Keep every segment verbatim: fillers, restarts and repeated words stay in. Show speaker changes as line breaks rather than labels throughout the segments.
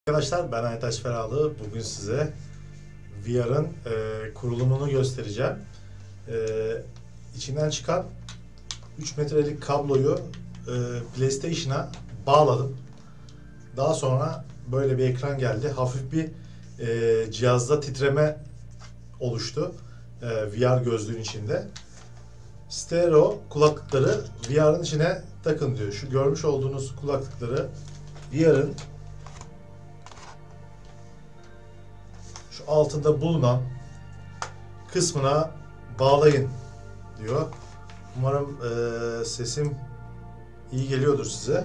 Arkadaşlar ben Aytaç Ferahlı. Bugün size V R'ın e, kurulumunu göstereceğim. E, içinden çıkan üç metrelik kabloyu e, PlayStation'a bağladım. Daha sonra böyle bir ekran geldi. Hafif bir e, cihazda titreme oluştu. E, V R gözlüğün içinde. Stereo kulaklıkları V R'ın içine takın diyor. Şu görmüş olduğunuz kulaklıkları V R'ın şu altında bulunan kısmına bağlayın diyor. Umarım e, sesim iyi geliyordur size.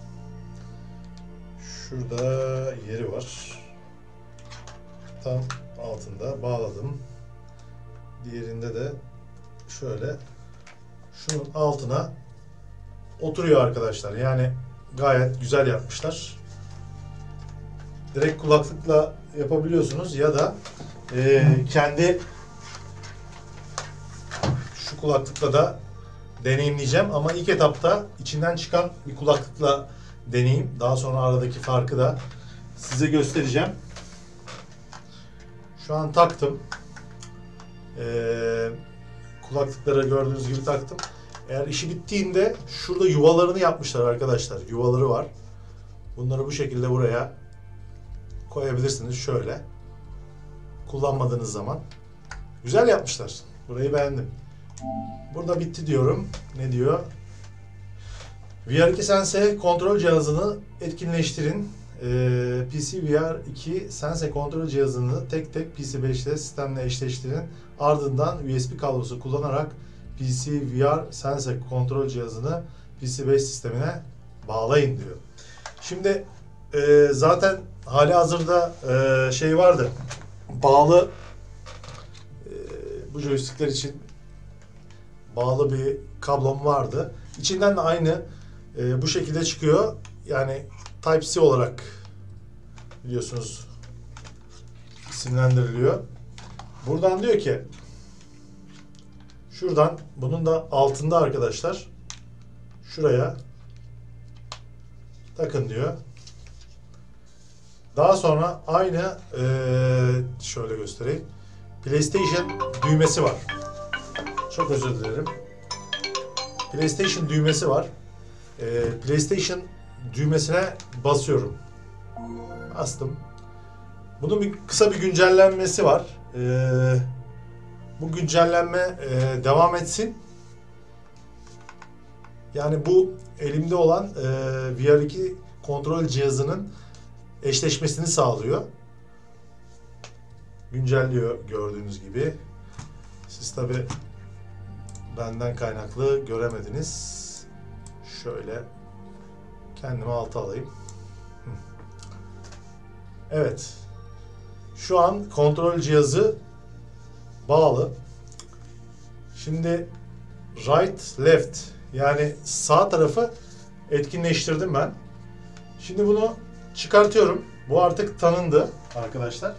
Şurada yeri var. Tam altında bağladım. Diğerinde de şöyle şunun altına oturuyor arkadaşlar. Yani gayet güzel yapmışlar. Direkt kulaklıkla yapabiliyorsunuz ya da e, kendi şu kulaklıkla da deneyimleyeceğim ama ilk etapta içinden çıkan bir kulaklıkla deneyeyim. Daha sonra aradaki farkı da size göstereceğim. Şu an taktım. E, kulaklıkları gördüğünüz gibi taktım. Eğer işi bittiğinde şurada yuvalarını yapmışlar arkadaşlar. Yuvaları var. Bunları bu şekilde buraya koyabilirsiniz şöyle. Kullanmadığınız zaman. Güzel yapmışlar. Burayı beğendim. Burada bitti diyorum. Ne diyor? V R iki Sense kontrol cihazını etkinleştirin. Ee, P C V R iki Sense kontrol cihazını tek tek P C beş ile sistemle eşleştirin. Ardından U S B kablosu kullanarak P C V R Sense kontrol cihazını P C beş sistemine bağlayın diyor. Şimdi e, zaten hali hazırda e, şey vardı. Bağlı e, bu joystickler için bağlı bir kablom vardı. İçinden de aynı e, bu şekilde çıkıyor. Yani Type-C olarak biliyorsunuz isimlendiriliyor. Buradan diyor ki şuradan bunun da altında arkadaşlar şuraya takın diyor. Daha sonra aynı e, şöyle göstereyim. PlayStation düğmesi var. Çok özür dilerim. PlayStation düğmesi var. E, PlayStation düğmesine basıyorum. Bastım. Bunun bir kısa bir güncellenmesi var. E, bu güncellenme e, devam etsin. Yani bu elimde olan e, V R iki kontrol cihazının eşleşmesini sağlıyor. Güncelliyor gördüğünüz gibi. Siz tabi benden kaynaklı göremediniz. Şöyle kendimi alta alayım. Evet. Şu an kontrol cihazı bağlı. Şimdi right left yani sağ tarafı etkinleştirdim ben. Şimdi bunu çıkartıyorum. Bu artık tanındı arkadaşlar.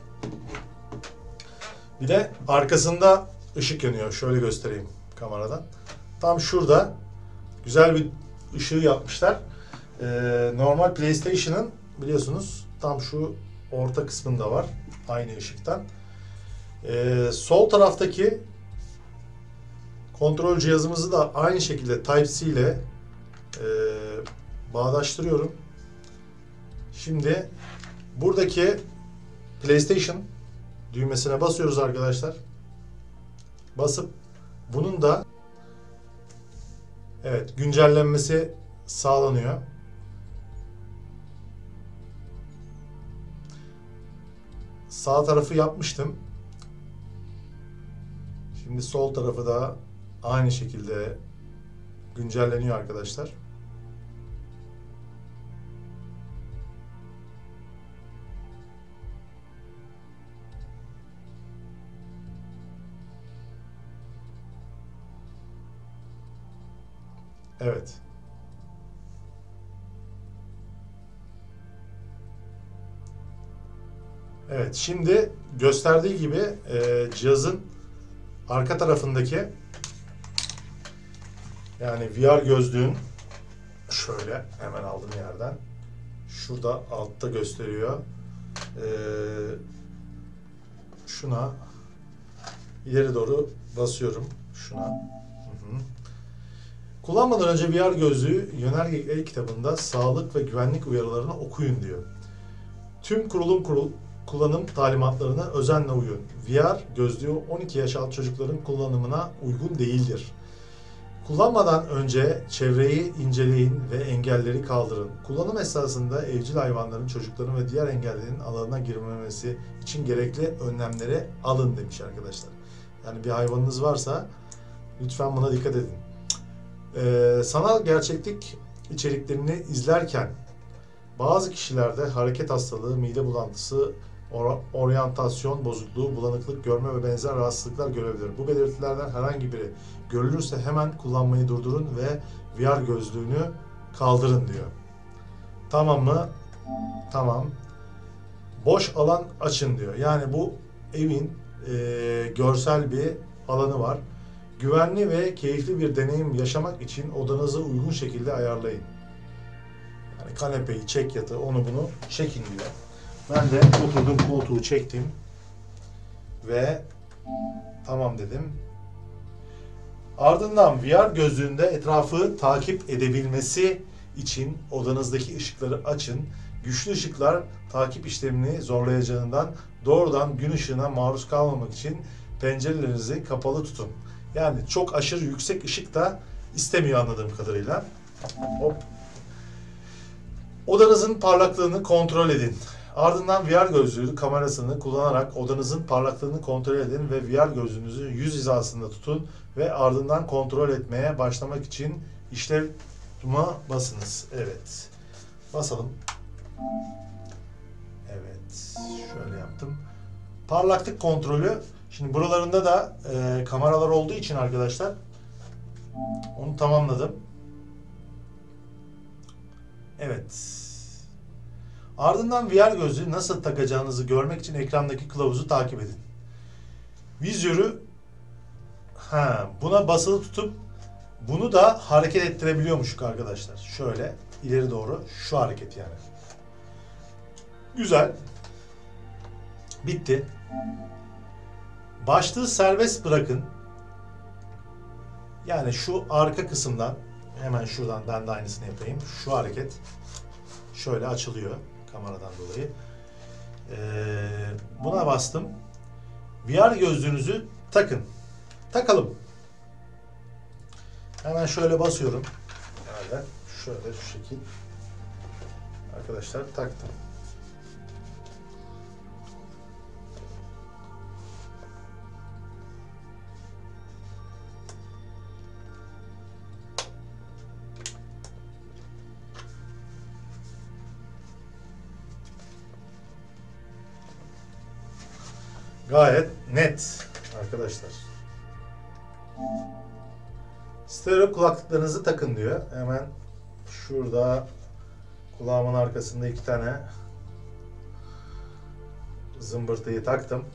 Bir de arkasında ışık yanıyor. Şöyle göstereyim kameradan. Tam şurada güzel bir ışığı yapmışlar. Ee, normal PlayStation'ın biliyorsunuz tam şu orta kısmında var. Aynı ışıktan. Ee, sol taraftaki kontrol cihazımızı da aynı şekilde Type-C ile e, bağdaştırıyorum. Şimdi buradaki PlayStation düğmesine basıyoruz arkadaşlar. Basıp bunun da evet güncellenmesi sağlanıyor. Sağ tarafı yapmıştım. Şimdi sol tarafı da aynı şekilde güncelleniyor arkadaşlar. Evet. Evet, şimdi gösterdiği gibi e, cihazın arka tarafındaki yani V R gözlüğün şöyle hemen aldığım yerden şurada altta gösteriyor. Ee, şuna ileri doğru basıyorum. Şuna. Hı hı. Kullanmadan önce V R gözlüğü yönerge e-kitabında sağlık ve güvenlik uyarılarını okuyun diyor. Tüm kurulum kurul kullanım talimatlarına özenle uyun. V R gözlüğü on iki yaş altı çocukların kullanımına uygun değildir. Kullanmadan önce çevreyi inceleyin ve engelleri kaldırın. Kullanım esnasında evcil hayvanların, çocukların ve diğer engellerin alanına girmemesi için gerekli önlemleri alın demiş arkadaşlar. Yani bir hayvanınız varsa lütfen buna dikkat edin. Ee, sanal gerçeklik içeriklerini izlerken bazı kişilerde hareket hastalığı, mide bulantısı, or oryantasyon bozukluğu, bulanıklık, görme ve benzer rahatsızlıklar görebilir. Bu belirtilerden herhangi biri görülürse hemen kullanmayı durdurun ve V R gözlüğünü kaldırın diyor. Tamam mı? Tamam. Boş alan açın diyor. Yani bu evin e, görsel bir alanı var. Güvenli ve keyifli bir deneyim yaşamak için odanızı uygun şekilde ayarlayın. Yani kanepeyi, çek yatağı, onu bunu çekin diyor. Ben de oturdum, koltuğu çektim ve tamam dedim. Ardından V R gözlüğünde etrafı takip edebilmesi için odanızdaki ışıkları açın. Güçlü ışıklar takip işlemini zorlayacağından doğrudan gün ışığına maruz kalmamak için pencerelerinizi kapalı tutun. Yani çok aşırı yüksek ışık da istemiyor anladığım kadarıyla. Hop. Odanızın parlaklığını kontrol edin. Ardından V R gözlüğü kamerasını kullanarak odanızın parlaklığını kontrol edin ve V R gözlüğünüzü yüz hizasında tutun ve ardından kontrol etmeye başlamak için işlev tuma basınız. Evet. Basalım. Evet. Şöyle yaptım. Parlaklık kontrolü. Şimdi buralarında da e, kameralar olduğu için arkadaşlar onu tamamladım. Evet. Ardından V R gözlüğü nasıl takacağınızı görmek için ekrandaki kılavuzu takip edin. Vizörü ha, buna basılı tutup bunu da hareket ettirebiliyormuşuk arkadaşlar. Şöyle ileri doğru şu hareket yani. Güzel. Bitti. Başlığı serbest bırakın. Yani şu arka kısımdan hemen şuradan ben de aynısını yapayım. Şu hareket şöyle açılıyor kameradan dolayı. Ee, buna bastım. V R gözlüğünüzü takın. Takalım. Hemen şöyle basıyorum. Şöyle, şöyle şu şekil. Arkadaşlar taktım. Gayet net arkadaşlar. Stereo kulaklıklarınızı takın diyor. Hemen şurada kulağımın arkasında iki tane zımbırtıyı taktım.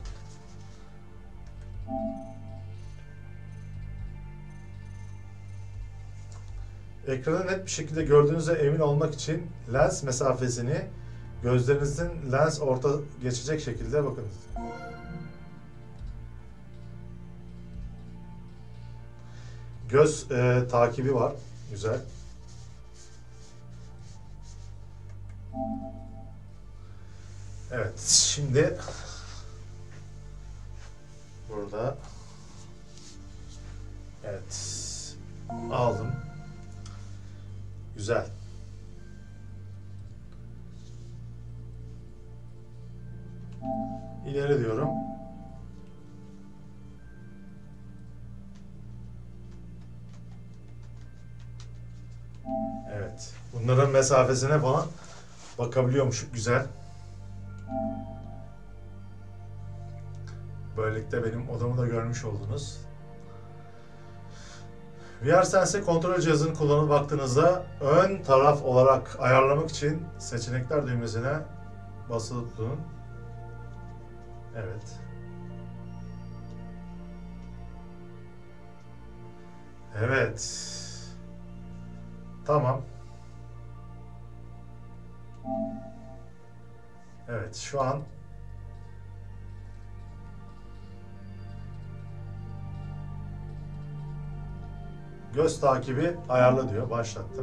Ekranı net bir şekilde gördüğünüze emin olmak için lens mesafesini gözlerinizin lens orta geçecek şekilde bakın. Göz e, takibi var. Güzel. Evet. Şimdi burada evet aldım. Güzel. İleri diyorum. Evet. Bunların mesafesine falan bakabiliyormuşum. Güzel. Böylelikle benim odamı da görmüş oldunuz. V R Sense kontrol cihazını kullanıp baktığınızda ön taraf olarak ayarlamak için seçenekler düğmesine basılı tutun. Evet. Evet. Tamam. Evet, şu an göz takibi ayarla diyor. Başlattım.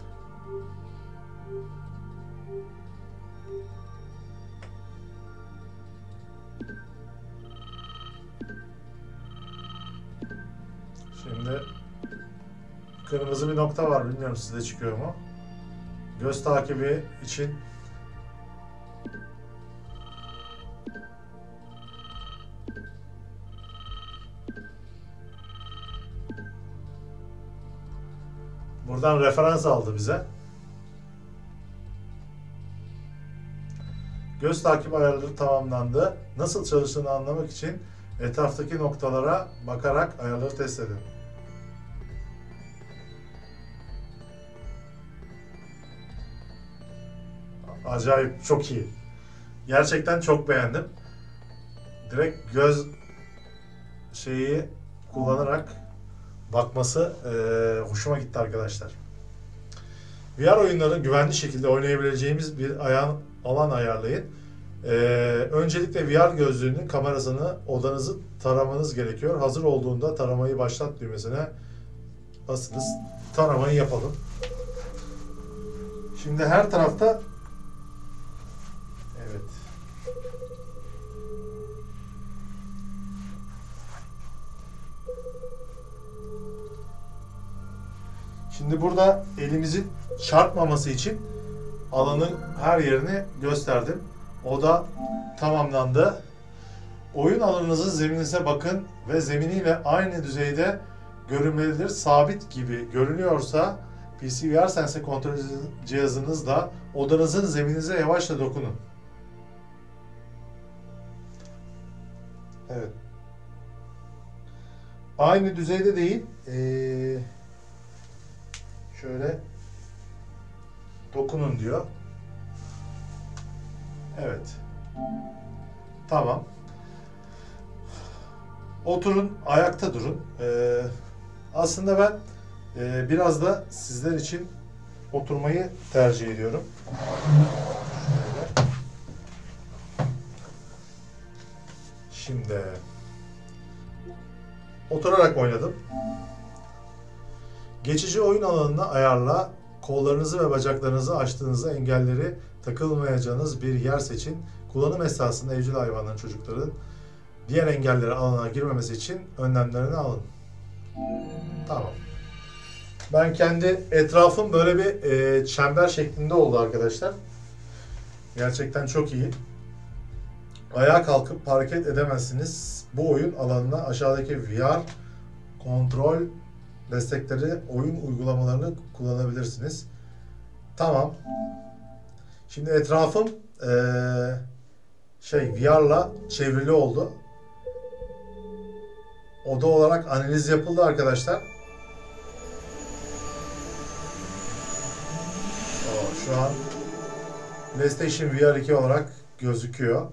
Şimdi kırmızı bir nokta var. Bilmiyorum size çıkıyor mu? Göz takibi için buradan referans aldı bize. Göz takibi ayarları tamamlandı. Nasıl çalıştığını anlamak için etraftaki noktalara bakarak ayarları test edin. Acayip, çok iyi. Gerçekten çok beğendim. Direkt göz şeyi kullanarak bakması e, hoşuma gitti arkadaşlar. V R oyunları güvenli şekilde oynayabileceğimiz bir ayağın, alan ayarlayın. E, öncelikle V R gözlüğünün kamerasını, odanızı taramanız gerekiyor. Hazır olduğunda taramayı başlat düğmesine basınız. Taramayı yapalım. Şimdi her tarafta evet. Şimdi burada elimizin çarpmaması için alanın her yerini gösterdim. O da tamamlandı. Oyun alanınızın zemininize bakın ve zeminiyle aynı düzeyde görünmelidir. Sabit gibi görünüyorsa P C V R Sense kontrol cihazınızla odanızın zemininize yavaşça dokunun. Evet. Aynı düzeyde değil. Ee, şöyle dokunun diyor. Evet. Tamam. Oturun, ayakta durun. Ee, aslında ben e, biraz da sizler için oturmayı tercih ediyorum. Şöyle. Şimdi oturarak oynadım. Geçici oyun alanını ayarla. Kollarınızı ve bacaklarınızı açtığınızda engelleri takılmayacağınız bir yer seçin. Kullanım esnasında evcil hayvanların, çocukların diğer engelleri alana girmemesi için önlemlerini alın. Tamam. Ben kendi etrafım böyle bir e, çember şeklinde oldu arkadaşlar. Gerçekten çok iyi. Ayağa kalkıp hareket edemezsiniz. Bu oyun alanına aşağıdaki V R kontrol destekleri, oyun uygulamalarını kullanabilirsiniz. Tamam. Şimdi etrafım ee, şey V R'la çevrili oldu. Oda olarak analiz yapıldı arkadaşlar. Oo, şu an PlayStation V R iki olarak gözüküyor.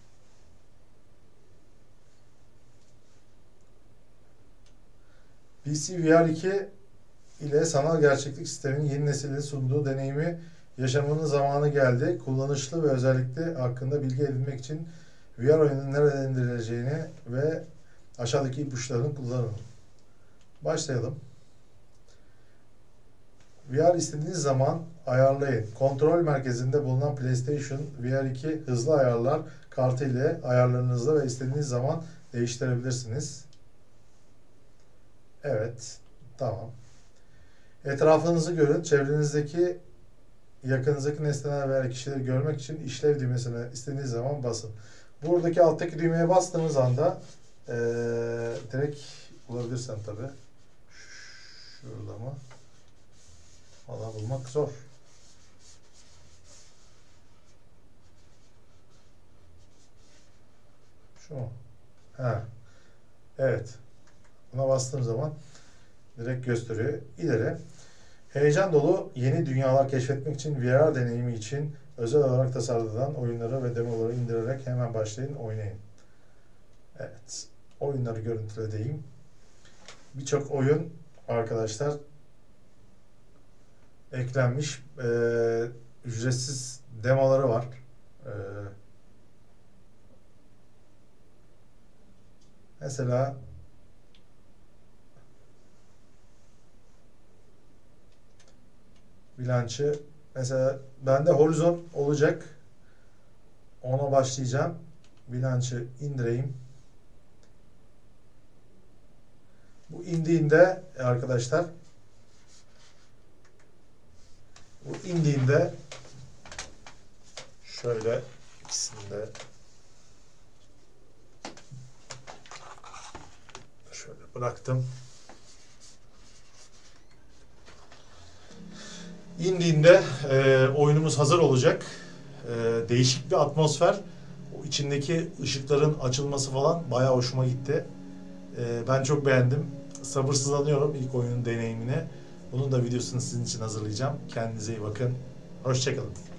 P C V R iki ile sanal gerçeklik sisteminin yeni nesilin sunduğu deneyimi yaşamanın zamanı geldi. Kullanışlı ve özellikle hakkında bilgi edinmek için V R oyunun nereden indirileceğini ve aşağıdaki ipuçlarını kullanın. Başlayalım. V R istediğiniz zaman ayarlayın. Kontrol merkezinde bulunan PlayStation V R iki hızlı ayarlar kartı ile ayarlarınızda ve istediğiniz zaman değiştirebilirsiniz. Evet. Tamam. Etrafınızı görün. Çevrenizdeki yakınızdaki nesneler veya kişileri görmek için işlev düğmesine istediğiniz zaman basın. Buradaki alttaki düğmeye bastığınız anda ee, direkt bulabilirsem tabi. Şurada mı? Valla bulmak zor. Şu mu? Ha. Evet. Buna bastığım zaman direkt gösteriyor. İleri. Heyecan dolu yeni dünyalar keşfetmek için V R deneyimi için özel olarak tasarlanan oyunları ve demoları indirerek hemen başlayın, oynayın. Evet. Oyunları görüntüledeyim. Birçok oyun arkadaşlar eklenmiş. Ee, ücretsiz demoları var. Ee, mesela bilançı, mesela bende horizon olacak. Ona başlayacağım. Bilançı indireyim. Bu indiğinde arkadaşlar, bu indiğinde şöyle ikisini de şöyle bıraktım. İndiğinde e, oyunumuz hazır olacak. E, değişik bir atmosfer. O içindeki ışıkların açılması falan bayağı hoşuma gitti. E, ben çok beğendim. Sabırsızlanıyorum ilk oyunun deneyimine. Bunun da videosunu sizin için hazırlayacağım. Kendinize iyi bakın. Hoşça kalın.